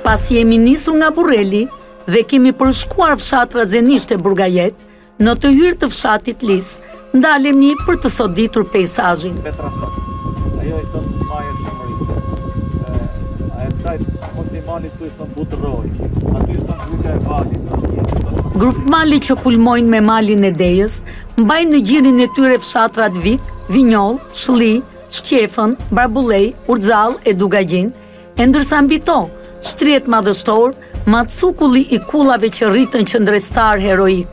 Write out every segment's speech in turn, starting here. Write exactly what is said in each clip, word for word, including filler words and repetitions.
pasi jemi nisur nga Burreli dhe kemi përshkuar fshatra Zenisht e Burgajet, në të hyrë të fshatit Lis, ndalemi për të soditur peizazhin. Petra Sot, ajo i thënë Maja Shëmëri, a e kësaj mundi malit të i thënë Butëroj, aty i thënë Gruka e Valit. Grup mali që kulmojnë me malin e Dejës, mbajnë në gjirin e tyre fshatrat Vik, Vinjoll, Shli, Shqefën, Barbulej, Urxall e Dugagjin, e ndërsa mbi to, shtret madhështor, matsukulli i kullave që rritën qëndrestar heroik.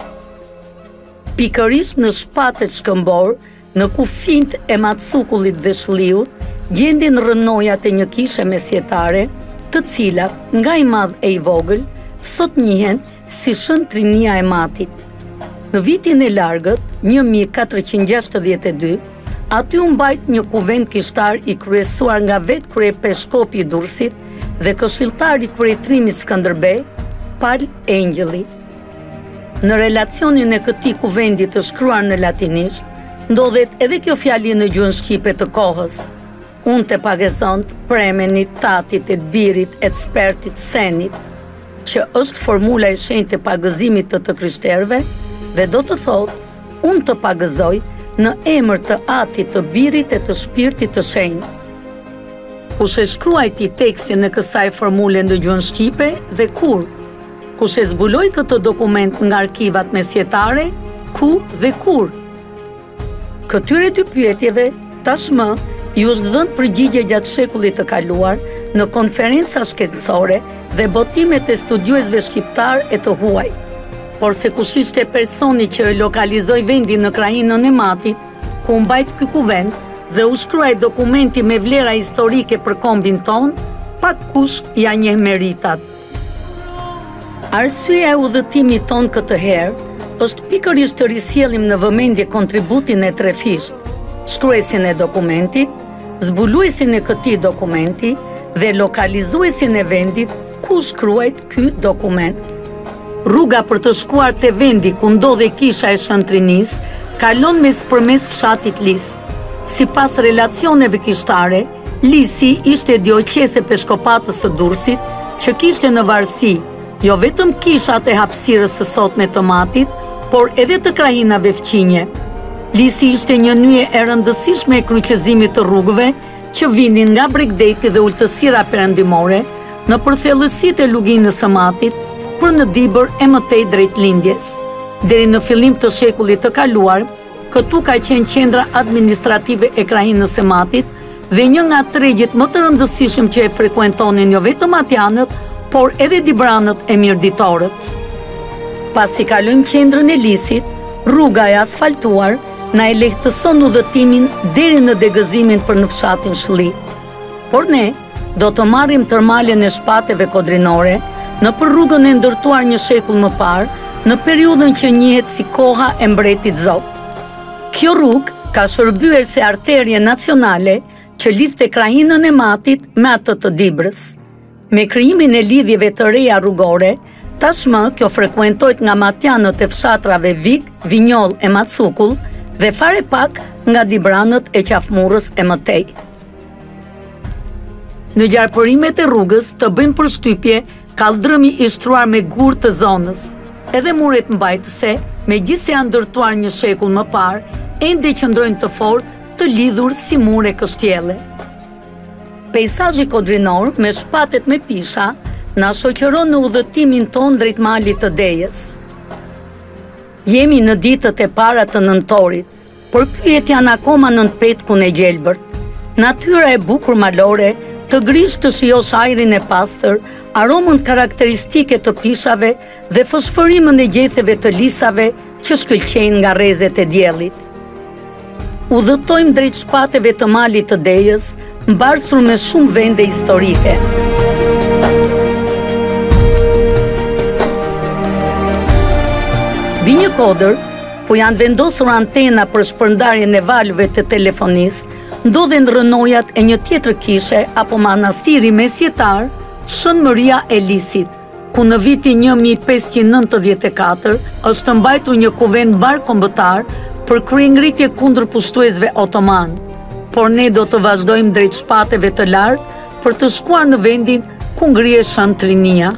Pikërisht në shpatet shkëmbor, në kufint e matsukullit dhe shliut, gjendin rënojat e një kishe mesjetare, të cilat, nga i madh e i vogël, sot njihen si Shën Trinia e Matit. Në vitin e largët, një mijë katërqind gjashtëdhjetë e dy, aty u mbajt një kuvent kishtar i kryesuar nga vetë kryepeshkopi i Durrësit dhe këshilltar i kryetrimit Skënderbej, Pal Engjëlli. Në relacionin e këtij kuvendi të shkruar në latinisht, ndodhet edhe kjo fjali në gjuhën shqipe të kohës. Unë të pagesont, premenit, tatit, et birit, et spertit, senit, që është formula e shenjtë e pagëzimit të të krishterëve, dhe do të thotë, unë të pagëzoj në emër të Atit, të Birit e të Shpirtit të Shenjtë. Kush e shkruajti tekstin në kësaj formule në gjuhën shqipe dhe kur? Kush e zbuloi këtë dokument nga arkivat mesjetare, ku dhe kur? Këtyre dy pyetjeve tashmë ju është dhënë përgjigje gjatë shekullit të kaluar në konferenca shkencore dhe botimet e studiuesve shqiptar e të huaj. Por se kush ishte personi që e lokalizoi vendin në krajinën e Matit, ku mbajt ky kuvent dhe u shkruaj dokumenti me vlera historike për kombin ton, pak kush ja njeh meritat. Arsyeja e udhëtimit ton këtë herë është pikërisht të risjellim në vëmendje kontributin e trefisht, shkruesin e dokumentit, zbuluesin e këtij dokumenti dhe lokalizuesin e vendit ku shkruajt ky dokument. Rruga për të shkuar te vendi ku ndodhe kisha e Shën Trinis kalon mes përmes fshatit Lis. Sipas relacioneve kishtare, Lisi ishte dioqese peshkopatës së Durrësit, që kishte në varësi jo vetëm kishat e hapësirës së sotme të Matit, por edhe të krajinave fqinje. Lisi ishte një nyje e rëndësishme e kryqëzimit të rrugëve që vinin nga Bregdeti dhe ultësira perëndimore në përthellësitë e luginës së Matit për në Dibër e mëtej drejt lindjes. Deri në fillim të shekullit të kaluar, këtu ka qenë qendra administrative e krajinës së Matit dhe një nga tregjet më të rëndësishëm që e frekuentonin jo vetëm atjanët, por edhe dibranët e mirëditorët. Pasi kalojmë qendrën e Lisit, rruga e asfaltuar na e lehtëson udhëtimin deri në degëzimin për në fshatin Shli. Por ne do të marrim tërmalen e shpateve kodrinore në për rrugën e ndërtuar një shekull më parë, në periudhën që njihet si koha e mbretit Zot. Kjo rrugë ka shërbyer si arterje nacionale që lidhte krajinën e Matit me atë të Dibrës. Me krijimin e lidhjeve të reja rrugore, tashmë kjo frekuentohet nga matjanët e fshatrave Vik, Vinjoll e Matsukull dhe fare pak nga dibranët e Qafmurrës e Mëtej. Në gjarpërimet e rrugës të bëjnë përshtypje kaldrëmi i shtruar me gur të zonës. Edhe muret mbajtëse, megjithëse janë ndërtuar një shekull më parë, ende qëndrojnë të fortë, të lidhur si mure kështjelle. Peizazhi kodrinor me shpatet me pisha na shoqëron në udhëtimin ton drejt malit të Dejës. Jemi në ditët e para të nëntorit, por pyet janë akoma nën petkun e gjelbërt. Natyra e bukur malore, të grish të shijosh ajrin e pastër, aromën karakteristike të pishave dhe fosforimën e gjetheve të lisave që shkëlqejnë nga rrezet e diellit. Udhëtojmë drejt shpateve të malit të Dejës, mbarsur me shumë vende historike. Mbi një kodër, ku janë vendosur antena për shpërndarjen e valëve të telefonisë, ndodhen rënojat e një tjetër kishe apo manastiri mesjetar, Shënmëria e Lisit, ku në vitin një mijë pesëqind nëntëdhjetë e katër është mbajtur një kuvent barkombëtar për kryengritje kundër pushtuesve otoman. Por ne do të vazhdojmë drejt shpateve të lartë për të shkuar në vendin ku ngrihesh trinia.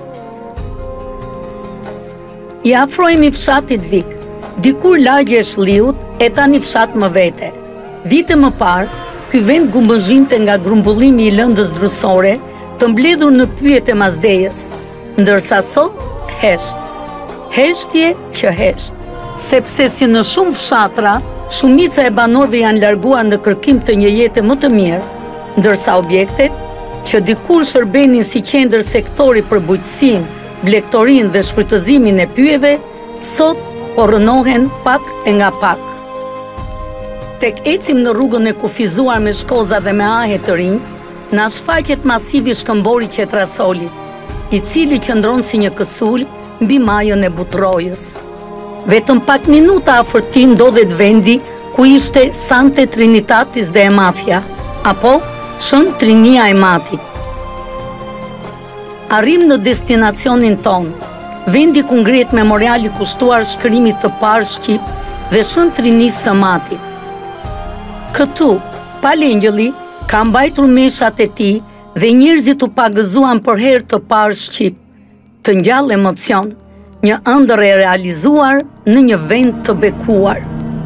I afrohemi fshatit Vik, dikur lagje e Shliut, e tani fshat më vete. Vite më parë, ky vend gumbëzhinte nga grumbullimi i lëndës drusore, të mbledhur në pyjet e Mazdejës, ndërsa sot, hesht. Heshtje që hesht, sepse si në shumë fshatra, shumica e banorëve janë larguar në kërkim të një jete më të mirë, ndërsa objektet, që dikur shërbenin si qendër sektori për bujqësinë, blektorin dhe shfrytëzimin e pyjeve, sot po rënohen pak e nga pak. Tek ecim në rrugën e kufizuar me shkoza dhe me ahe të rinj, na shfaqet masivi shkëmbori Qetrasoli, i cili qëndron si një kësul mbi majën e Butrojës. Vetëm pak minuta afër tij ndodhet vendi ku ishte Sante Trinitatis dhe e Mafia, apo Shën Trinia e Matit. Arrim në destinacionin ton, vendi ku ngrihet memoriali kushtuar shkrimit të parë shqip dhe Shën Trinisë së Matit. Këtu, Palengjëlli ka mbajtur meshat e tij dhe njerëzit u pagëzuan për herë të parë shqip, të ngjall emocion, një ëndër e realizuar në një vend të bekuar.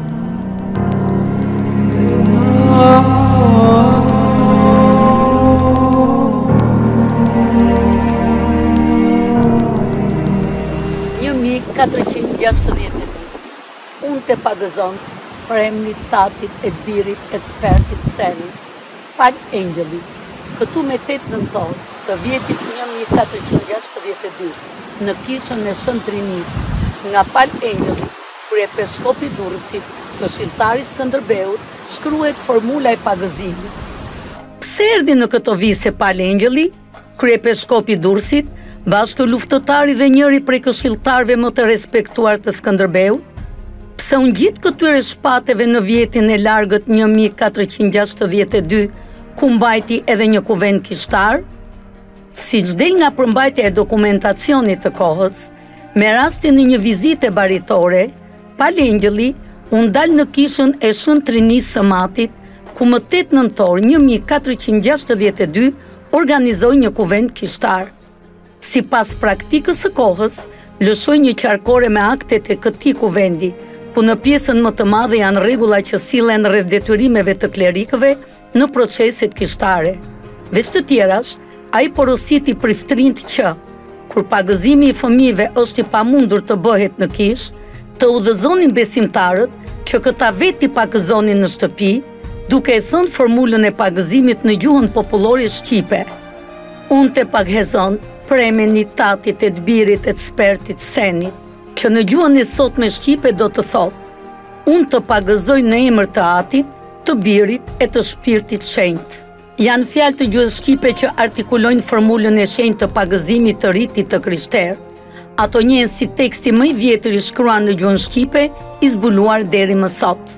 një mijë katërqind gjashtëdhjetë e dy. Unë të pagëzon për emnit tatit, e birit, e spertit, senit, Palengjëlli, këtu me tetë nëntor të vjetit një mijë katërqind gjashtëdhjetë e dy, në kishën e Shën Trinisë, nga Palengjëlli, kryepeskopi Durrësit, këshilltari Skënderbeut, shkruhet formula e pagëzimit. Pse erdhi në këto vise Palengjëlli, kryepeskopi Durrësit, bashkë luftëtari dhe njëri prej këshilltarëve më të respektuar të Skënderbeut? Pse u ngjit këtyre shpateve në vjetin e largët një mijë katërqind gjashtëdhjetë e dy, ku mbajti edhe një kuvend kishtar? Siç del nga përmbajtja e dokumentacionit të kohës, me rastin e një vizite baritore, Palengjëlli u ndal në kishën e Shën Trinisë së Matit, ku më tetë nëntor një mijë katërqind gjashtëdhjetë e dy organizoi një kuvend kishtar. Sipas praktikës së kohës, lëshoi një qarkore me aktet e këtij kuvendi, ku në pjesën më të madhe janë rregulla që sillen rreth detyrimeve të klerikëve në proceset kishtare. Veç të tjerash, ai porositi priftrind që, kur pagëzimi i fëmijëve është i pamundur të bëhet në kishë, të udhëzonin besimtarët që këta vetë i pagëzonin në shtëpi, duke e thënë formulën e pagëzimit në gjuhën popullore shqipe. Unë të paghezon për emrin e tatit, e të birit, e të spertit, senit, që në gjuhën e sotme shqipe do të thotë: unë të pagëzoj në emër të Atit, të Birit e të Shpirtit Shenjtë. Janë fjalë të gjuhës shqipe që artikulojnë formulën e shenjtë të pagëzimit të ritit të krishterë. Ato njihen si teksti më i vjetër i shkruar në gjuhën shqipe, i zbuluar deri më sot.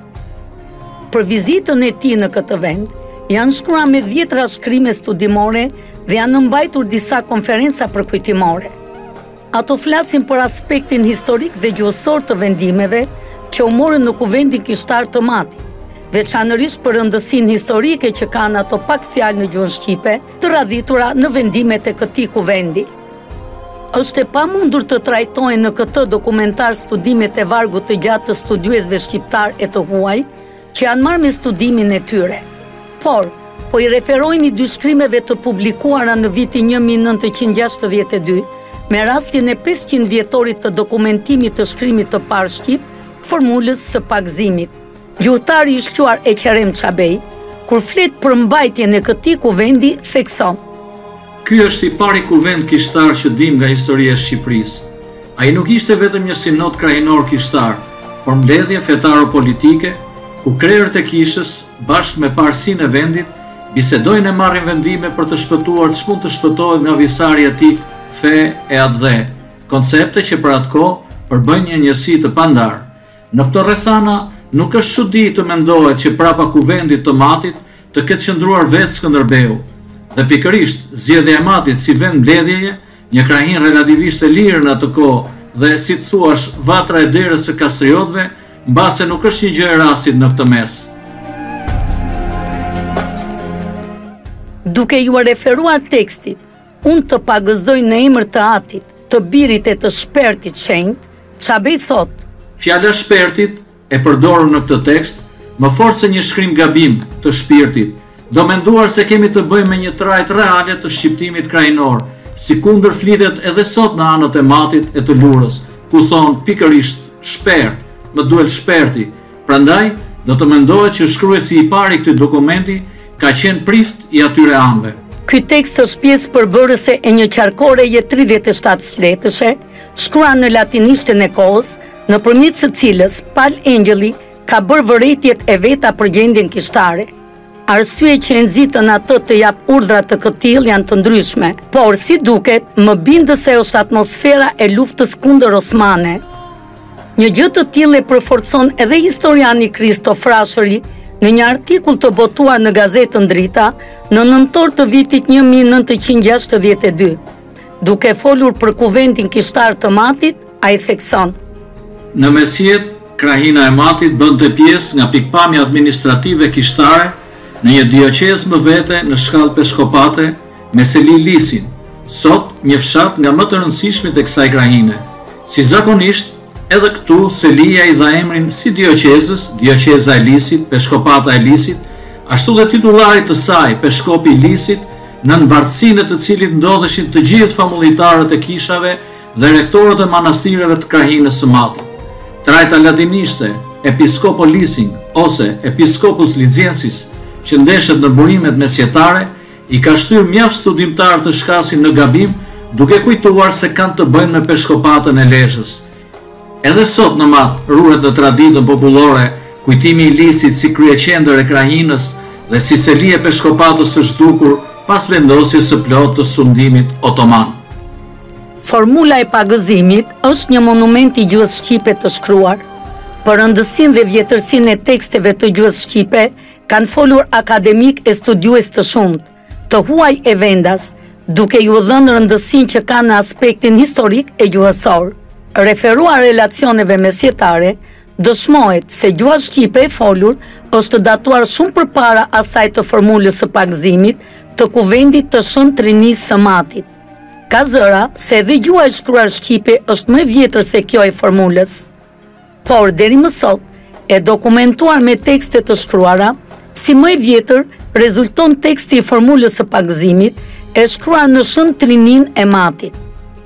Për vizitën e tij në këtë vend, janë shkruar me dhjetra shkrime studimore dhe janë mbajtur disa konferenca përkujtimore. Ato flasin për aspektin historik dhe gjuhësor të vendimeve që u morën në kuvendin kishtar të Matit, veçanërisht për rëndësinë historike që kanë ato pak fjalë në gjuhën shqipe të radhitura në vendimet e këtij kuvendi. Është e pamundur të trajtojnë në këtë dokumentar studimet e vargut të gjatë të studiuesve shqiptar e të huaj që janë marrë me studimin e tyre. Por, po i referojmë dy shkrimeve të publikuara në vitin një mijë nëntëqind gjashtëdhjetë e dy, me rastin e pesëqind vjetorit të dokumentimit të shkrimit të parë shqip, formulës së pagëzimit. Gjuhëtari i shquar Eqerem Çabej, kur flet për mbajtjen e këtij kuvendi, thekson: Ky është i pari kuvend kishtar që dim nga historia e Shqipërisë. Ai nuk ishte vetëm një sinod krajinor kishtar, por mbledhje fetaro-politike, ku krerët e kishës, bashkë me parsinë e vendit, bisedojnë e marrin vendime për të shpëtuar ç'mund të shpëtohet nga visari etik, fe e atdhe, koncepte që për atë kohë përbëjnë një njësi të pandar. Në këto rrethana, nuk është çudi të mendohet që prapa kuvendit të Matit të ketë qëndruar vetë Skënderbeu. Dhe pikërisht, zgjedhja e Matit si vend mbledhjeje, një krahinë relativisht e lirë në atë kohë dhe si të thuash vatra e derës së kastriotëve, mbase nuk është një gjë e rastit në këtë mes. Duke ju referuar tekstit, unë të pagëzdoj në emër të Atit, të Birit e të Shpertit Shenjtë, Çabej thot: Fjala shpertit e përdorur në këtë tekst më fort se një shkrim gabim të shpirtit, do menduar se kemi të bëjmë me një trajt reale të shqiptimit krajinor, si kundër flitet edhe sot në anët e Matit e të Lurës, ku thonë pikërisht shpert, më duel shperti. Prandaj, do të mendohet që shkruesi i parë i këtij dokumenti ka qenë prift i atyre anëve. Ky tekst është pjesë përbërëse e një qarkoreje tridhjetë e shtatë fletëshe, shkruar në latinishtën e kohës, nëpërmjet së cilës Pal Engjëlli ka bërë vërejtjet e veta për gjendjen kishtare. Arsye që e nxitën atë të jap urdhra të këtill janë të ndryshme, por si duket, më bindë se është atmosfera e luftës kundër osmane. Një gjë të tillë e përforcon edhe historiani Kristof Rashëri në një artikull të botuar në gazetën Drita në nëntor të vitit një mijë nëntëqind e gjashtëdhjetë e dy. Duke folur për kuvendin kishtar të Matit, ai thekson: Në mesjet, krahina e Matit bënte pjesë nga pikpamja administrative kishtare në një dioqez më vete në shkallë peshkopate me Seli Lisin, sot një fshat nga më të rëndësishmit e kësaj krahine. Si zakonisht, edhe këtu Selia i dha emrin si dioqezës, dioqeza e Lisit, peshkopata e Lisit, ashtu dhe titullarit të saj, peshkopi i Lisit, në vartësinë të cilit ndodheshin të gjithë famullitarët e kishave dhe rektorët e manastireve të krahinës së Matit. Trajta latinishte, Episkopo Lising ose Episkopus Liziensis, që ndeshet në burimet mesjetare, i ka shtyrë mjaft studimtarë të shkasin në gabim, duke kujtuar se kanë të bëjnë me peshkopatën e Lezhës. Edhe sot në Mat ruhet në traditën popullore kujtimi i Lisit si kryeqendër e krahinës dhe si seli e peshkopatës së zhdukur pas vendosjes së plotë të sundimit otoman. Formula e pagëzimit është një monument i gjuhës shqipe të shkruar. Për rëndësinë dhe vjetërsinë e teksteve të gjuhës shqipe kanë folur akademik e studiues të shumtë, të huaj e vendas, duke ju dhënë rëndësinë që ka në aspektin historik e gjuhësor. Referuar relacioneve mesjetare, dëshmohet se gjuha shqipe e folur është datuar shumë përpara asaj të formulës së pagëzimit të kuvendit të Shënt Rinisë së Matit. Ka zëra se edhe gjuha e shkruar shqipe është më vjetër se kjo e formulës. Por deri më sot, e dokumentuar me tekste të shkruara, si më e vjetër rezulton teksti i formulës së pagëzimit e shkruar në Shënt Rininë e Matit.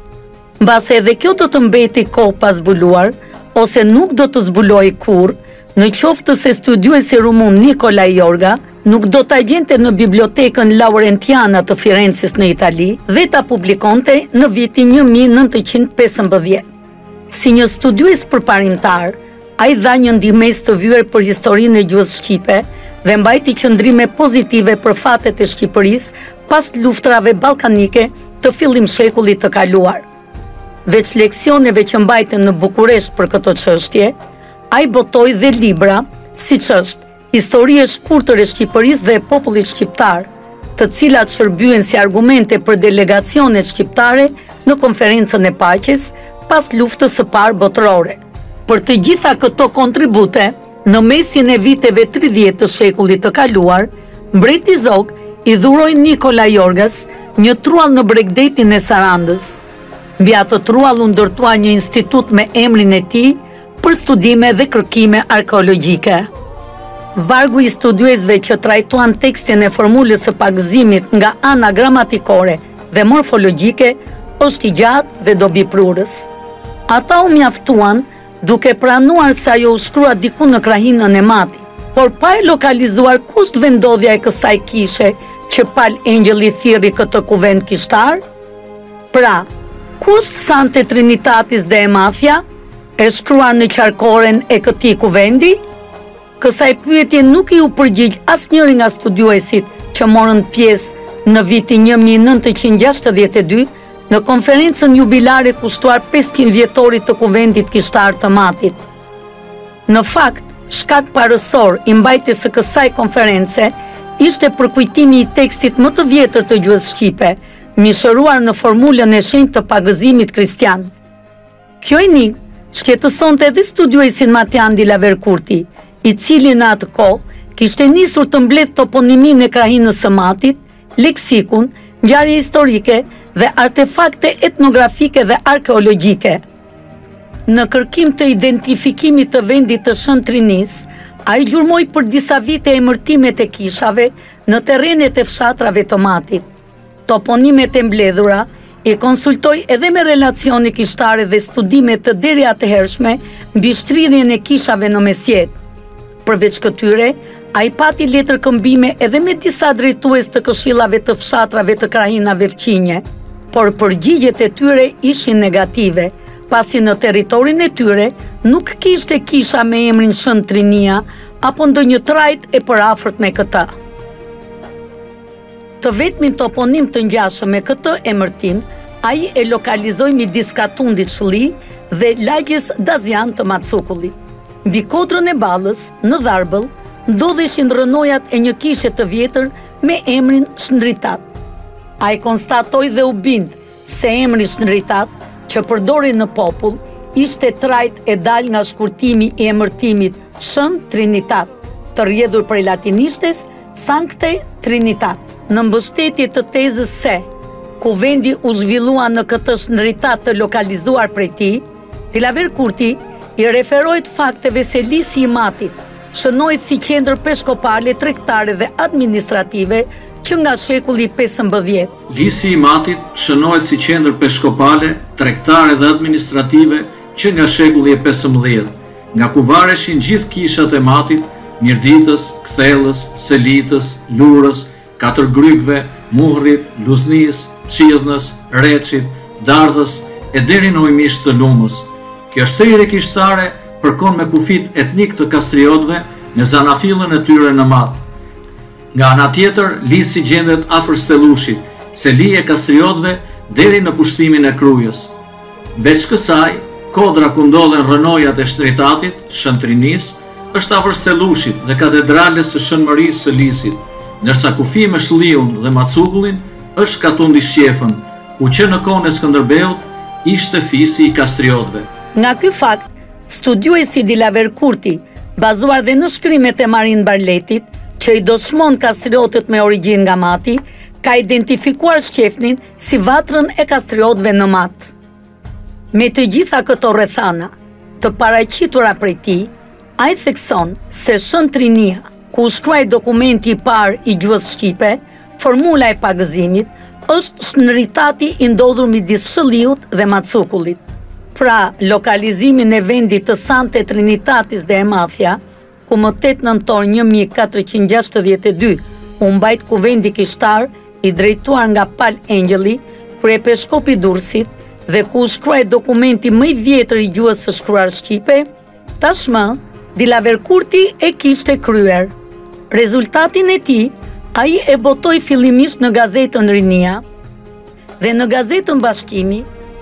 Mbase edhe kjo do të mbeti kohë pa zbuluar, ose nuk do të zbuloj kur, në qoftë se studiuesi rumun Nikola Jorga nuk do ta gjente në bibliotekën Laurentiana të Firenzes në Itali dhe ta publikonte në vitin një mijë nëntëqind e pesëmbëdhjetë. Si një studiues përparimtar, ai dha një ndihmesë të vyer për historinë e gjuhës shqipe dhe mbajti qëndrime pozitive për fatet e Shqipërisë pas luftrave ballkanike të fillim shekullit të kaluar. Veç leksioneve që mbajten në Bukuresht për këtë çështje, ai botoi dhe libra, siç është Historie e shkurtër e Shqipërisë dhe e popullit shqiptar, të cilat shërbyen si argumente për delegacionet shqiptare në konferencën e paqes pas luftës së parë botërore. Për të gjitha këto kontribute, në mesin e viteve tridhjetë të shekullit të kaluar, mbreti Zog i dhuroi Nikola Jorgas një truall në Bregdetin e Sarandës. Mbi atë truall u ndërtua një institut me emrin e tij për studime dhe kërkime arkeologjike. Vargu i studiuesve që trajtuan tekstin e formulës së pagëzimit nga ana gramatikore dhe morfologjike është i gjatë dhe dobiprurës. Ata u mjaftuan duke pranuar se ajo u shkrua diku në krahinën e Matit, por pa e lokalizuar kusht vendodhja e kësaj kishe që Pal Engjëlli thirri këtë kuvend kishtar? Pra, kusht Sante Trinitatis dhe e Mafia e shkruar në qarkoren e këtij kuvendi? Kësaj pyetje nuk i u përgjigj asnjëri nga studiuesit që morën pjesë në vitin një mijë nëntëqind e gjashtëdhjetë e dy në konferencën jubilare kushtuar pesëqind vjetorit të kuvendit kishtar të Matit. Në fakt, shkak parësor i mbajtjes së kësaj konference ishte përkujtimi i tekstit më të vjetër të gjuhës shqipe, mishëruar në formulën e shenjtë të pagëzimit kristian. Kjo enigmë shqetësonte edhe studiuesin Matian Dilaver Kurti, i cili në atë kohë kishte nisur të mbledh toponimin e krahinës së Matit, leksikun, ngjarje historike dhe artefakte etnografike dhe arkeologjike. Në kërkim të identifikimit të vendit të Shën Trinis, a i gjurmoj për disa vite emërtimet e kishave në terrenet e fshatrave të Matit. Toponimet e mbledhura i konsultoj edhe me relacioni kishtare dhe studimet të deri atëhershme mbi shtrirjen e kishave në mesjet. Përveç këtyre, a i pati letër këmbime edhe me disa drejtues të këshillave të fshatrave të krajinave fqinje, por përgjigjet e tyre ishin negative, pasi në teritorin e tyre nuk kishte kisha me emrin Shën Trinia apo ndonjë trajt e përafërt me këta. Të vetmin toponim të ngjashëm me këtë emërtim, ai e lokalizoi midis Katundit Shëlli dhe lagjes Dazian të Matsukullit. Mbi kodrën e Ballës, në Dharbëll, ndodheshin rënojat e një kishe të vjetër me emrin Shnritat. Ai konstatoi dhe u bind se emri Shnritat, që përdori në popull, ishte trajt e dal nga shkurtimi i emërtimit Shën Trinitat, të rrjedhur prej latinishtes Sancte Trinitat. Në mbështetje të tezës se, ku vendi u zhvillua në këtë Shnritat të lokalizuar prej tij, Tilaver Kurti i referohet fakteve se Lisi i Matit shënohet si qendër peshkopale, tregtare dhe administrative që nga shekulli pesëmbëdhjetë. Lisi i Matit shënohet si qendër peshkopale, tregtare dhe administrative që nga shekulli e pesëmbëdhjetë, nga ku vareshin gjithë kishat e Matit, Mirditës, Kthellës, Selitës, Lurës, Katërgrykve, Muhrit, Luznis, Qidhnës, Reçit, Dardhës e deri në ujmisht të Lumës. Kjo shtrirje kishtare përkon me kufit etnik të kastriotëve me zanafillën e tyre në Mat. Nga ana tjetër, Lisi gjendet afër Stellushit, seli e kastriotëve deri në pushtimin e Krujës. Veç kësaj, kodra ku ndodhen rënojat e Shtritatit, Shën Trinis, është afër Stellushit dhe katedrales së Shënmërisë së Lisit, ndërsa kufi me Shëlliun dhe Matsukullin është Katundi Shqefën, ku që në kohën e Skënderbeut ishte fisi i kastriotëve. Nga ky fakt, studiuesi Tilaver Kurti, bazuar dhe në shkrimet e Marin Barletit, që i dëshmon kastriotët me origjinë nga Mati, ka identifikuar Shqefnin si vatrën e kastriotëve në Mat. Me të gjitha këto rrethana, të paraqitura prej tij, ai thekson se Shën Trinia, ku shkruaj dokumenti i parë i gjuhës shqipe, formula e pagëzimit është Shnritati i ndodhur midis Shëlliut dhe Matsukullit. Pra, lokalizimin e vendit të Sancte Trinitatis dhe Emathia, ku më tetë nëntor një mijë katërqind gjashtëdhjetë e dy u mbajt kuvendi kishtar i drejtuar nga Pal Engjëlli, kryepeskopi i Durrësit, dhe ku shkruaj dokumenti më i vjetër i gjuhës së shkruar shqipe, tashmë Tilaver Kurti e kishte kryer. Rezultatin e tij ai e botoi fillimisht në gazetën Rinia dhe në gazetën Bashkimi.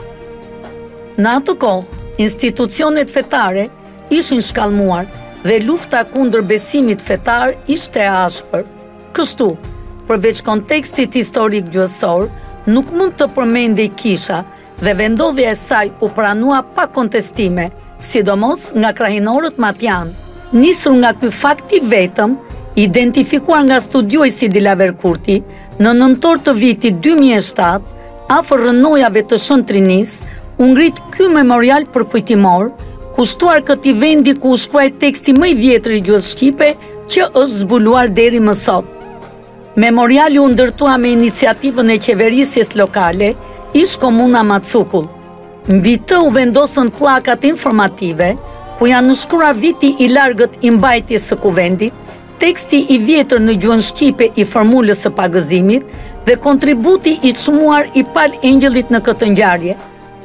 Në atë kohë, institucionet fetare ishin shkallmuar dhe lufta kundër besimit fetar ishte e ashpër. Kështu, përveç kontekstit historik gjuhësor, nuk mund të përmendej kisha dhe vendodhja e saj u pranua pa kontestime, sidomos nga krahinorët matian. Nisur nga ky fakti vetëm, identifikuar nga studiuesi Tilaver Kurti, në nëntor të vitit dy mijë e shtatë, afër rënojave të Shën Trinis, u ngrit ky memorial përkujtimor, kushtuar këtij vendi ku u shkruaj teksti më i vjetër i gjuhës shqipe që është zbuluar deri më sot. Memoriali u ndërtua me iniciativën e qeverisjes lokale, ish komuna Matsukull. Mbi të u vendosën pllakat informative, ku janë nënshkruar viti i largët i mbajtjes së kuvendit, teksti i vjetër në gjuhën shqipe i formulës së pagëzimit dhe kontributi i çmuar i Pal Engjëllit në këtë ngjarje.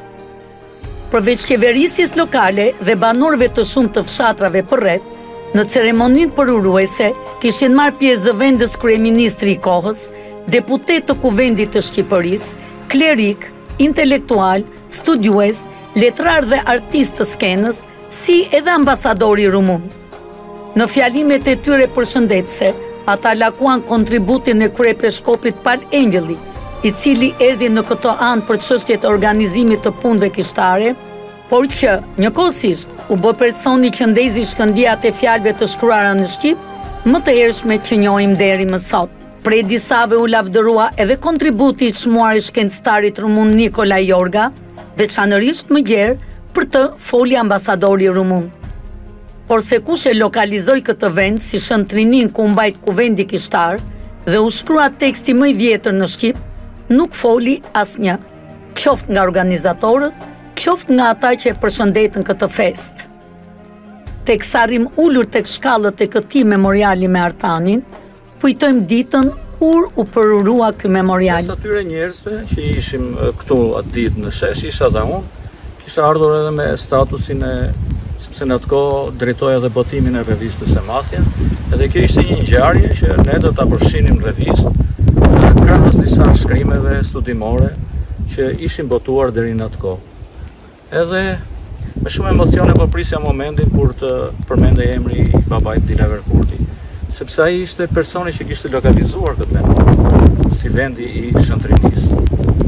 Përveç qeverisjes lokale dhe banorëve të shumë të fshatrave përreth, në ceremoninë përuruese kishin marrë pjesë zëvendës kryeministri i kohës, deputet të kuvendit të Shqipërisë, klerik, intelektual, studiues, letrar dhe artist të skenës, si edhe ambasadori rumun. Në fjalimet e tyre përshëndetëse, ata lakuan kontributin e kryepeshkopit Pal Engjëlli, i cili erdhi në këto anë për çështjet e organizimit të punëve kishtare, por që njëkohësisht u bë personi që ndezi shkëndijat e fjalëve të shkruara në shqip, më të hershme që njohim deri më sot. Prej disave u lavdërua edhe kontributi i çmuar i shkencëtarit rumun Nikola Jorga, veçanërisht më gjerë për të foli ambasadori rumun. Por se kush e lokalizoi këtë vend si shëntrinin ku mbajt kuvendi kishtar dhe u shkrua teksti më i vjetër në shqip, nuk foli asnjë, qoftë nga organizatorët, qoftë nga ata që e përshëndetën këtë fest. Teksa rrim ulur tek shkallët e këtij memoriali me Artanin, kujtojmë ditën kur u përurua ky memorial. Mes atyre njerëzve që ishim këtu atë ditë në shesh, isha dhe unë, kisha ardhur edhe me statusin e, sepse në atë kohë drejtoja dhe botimin e revistës e Mathja, edhe kjo ishte një ngjarje që ne do ta përfshinim në revistë, krahas disa shkrimeve studimore që ishin botuar deri në atë kohë. Edhe me shumë emocione po prisja momentin kur të përmendej emri i babait Dilaver Kurti, sepse ai ishte personi që kishte lokalizuar këtë vend si vendi i shëntrinisë.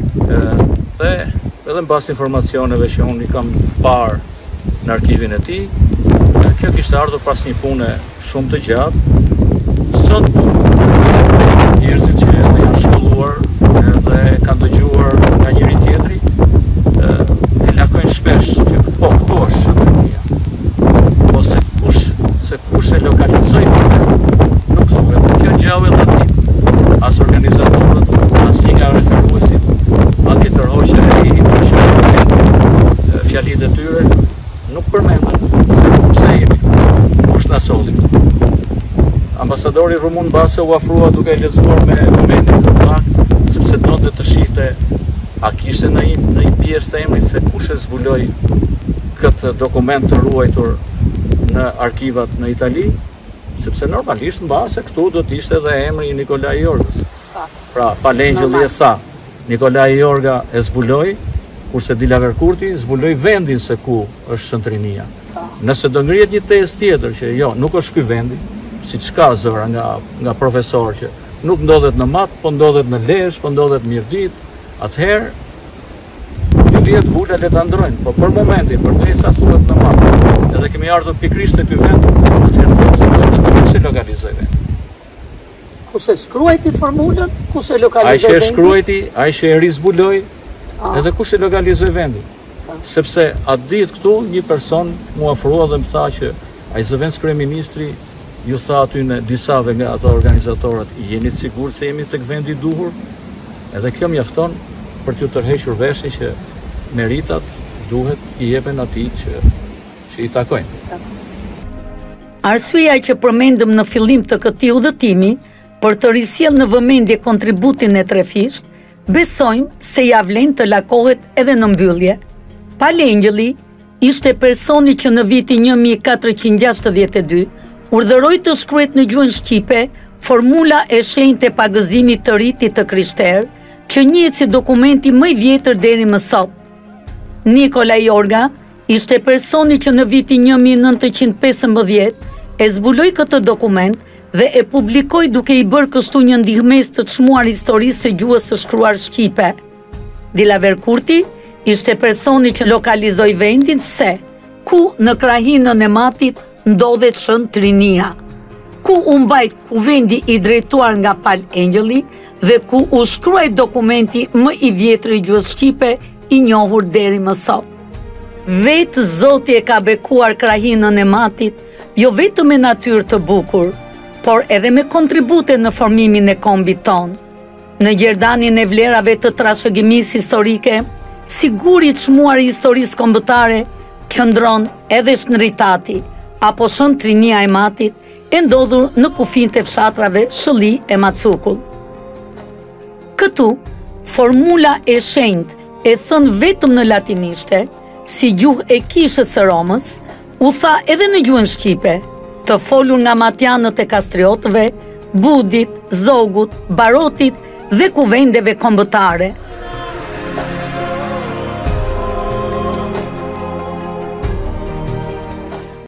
Dhe edhe mbas informacioneve që unë i kam parë në arkivin e tij, kjo kishte ardhur pas një pune shumë të gjatë. Sot njerëzit që edhe janë shkolluar edhe kanë dëgjuar nga njëri tjetri, e lakojnë shpesh që po, këto është shëntrinia. Po se kush, se kush e lokalizoi këtë, nuk thuhet. Kjo gjau e latin, as organizatorët, as një nga referuesit, Ati Tërhoqe i përshëndetin fjalit e tyre, nuk përmendën se pse jemi këtu, kush na solli këtu. Ambasadori rumun Base u afrua duke lexuar me momentin të plak, sepse donte të shihte a kishte në një pjesë të emrit se kush e zbuloi këtë dokument të ruajtur në arkivat në Itali, sepse normalisht mbase këtu do të ishte edhe emri i Nikolaj Jorgës. Pra, Palengjelli e tha, Nikolaj Jorga e zbuloi, kurse Dilaver Kurti zbuloi vendin se ku është shëntrinia. Nëse do ngrihet një tezë tjetër që jo, nuk është ky vendi, siç ka zëra nga nga profesor që nuk ndodhet në Mat, po ndodhet në Lezhë, po ndodhet Mirdit, atëherë dy vjet vula le ta ndrojnë, po për momentin, përderisa thuhet në Mat, edhe kemi ardhur pikërisht te ky vend, atëherë do të thotë se kush e lokalizoi vendin. Kush e shkruajti formulën, kush e lokalizoi vendin? Ai që e shkruajti, ai që e rizbuloi, edhe kush e lokalizoi vendin. Sepse atë ditë këtu një person mu ofrua dhe më tha që ai zëvendës kryeministri ju tha aty në disave nga ato organizatorët, jeni të sigurt se jemi tek vendi i duhur? Edhe kjo mjafton për t'ju tërhequr veshin që meritat duhet i jepen atij që, që i takojnë. Arsyeja që përmendëm në fillim të këtij udhëtimi, për të risjell në vëmendje kontributin e Trefisht, besojmë se ja vlen të lakohet edhe në mbyllje. Palengjelli ishte personi që në vitin një mijë katërqind gjashtëdhjetë e dy urdhëroi të shkruhet në gjuhën shqipe formula e shenjtë e pagëzimit të rritit të Krishterë, që njihet si dokumenti më i vjetër deri më sot. Nikola Jorga ishte personi që në vitin një mijë nëntëqind pesëmbëdhjetë e zbuloi këtë dokument dhe e publikoi duke i bërë kështu një ndihmës të çmuar historisë së gjuhës së shkruar shqipe. Dilaver Kurti ishte personi që lokalizoi vendin se ku në krahinën e Matit ndodhet shëntrinia, ku u mbajt kuvendi i drejtuar nga Palengjelli dhe ku u shkruaj dokumenti më i vjetër i gjuhës shqipe i njohur deri më sot. Vetë Zoti e ka bekuar krahinën e Matit, jo vetëm me natyrë të bukur, por edhe me kontribute në formimin e kombit ton. Në gjerdanin e vlerave të trashëgimisë historike, siguri çmuar i historisë kombëtare, qëndron edhe Shnritati, apo shëntrinia e Matit, e ndodhur në kufijtë e fshatrave Shëlli e Macukull. Këtu, formula e shenjtë e thënë vetëm në latinishte, si gjuhë e kishës së Romës, u tha edhe në gjuhën shqipe, të folur nga matjanët e kastriotëve, Budit, Zogut, Barotit dhe kuvendeve kombëtare.